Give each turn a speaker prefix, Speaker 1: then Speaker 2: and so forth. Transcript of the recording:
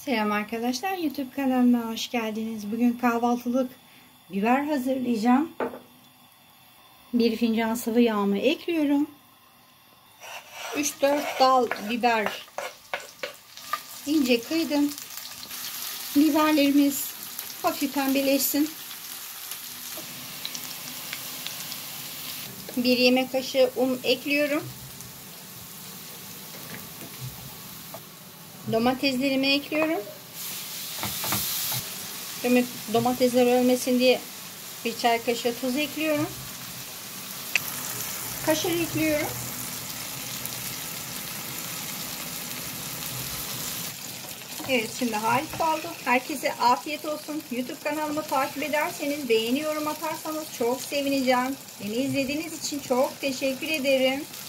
Speaker 1: Selam arkadaşlar, YouTube kanalıma hoş geldiniz. Bugün kahvaltılık biber hazırlayacağım. Bir fincan sıvı yağımı ekliyorum. 3-4 dal biber ince kıydım. Biberlerimiz hafif pembeleşsin. 1 yemek kaşığı un ekliyorum. Domateslerimi ekliyorum. Domatesler ölmesin diye 1 çay kaşığı tuz ekliyorum. Kaşar ekliyorum. Evet, şimdi harika oldu. Herkese afiyet olsun. YouTube kanalımı takip ederseniz, beğeni yorum atarsanız çok sevineceğim. Beni izlediğiniz için çok teşekkür ederim.